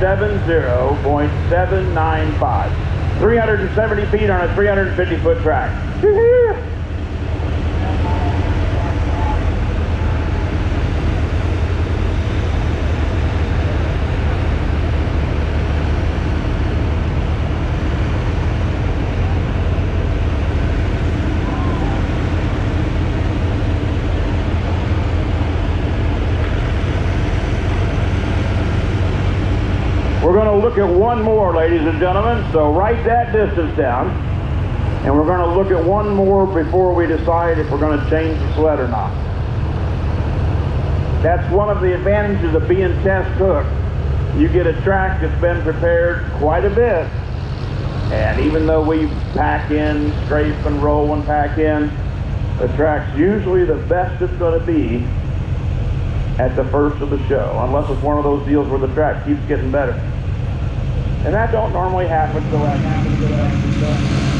370.795. 370 feet on a 350-foot track. We're going to look at one more, ladies and gentlemen, so write that distance down. And we're going to look at one more before we decide if we're going to change the sled or not. That's one of the advantages of being test hooked. You get a track that's been prepared quite a bit. And even though we pack in, scrape and roll and pack in, the track's usually the best it's going to be at the first of the show, unless it's one of those deals where the track keeps getting better. And that don't normally happen, so that happens.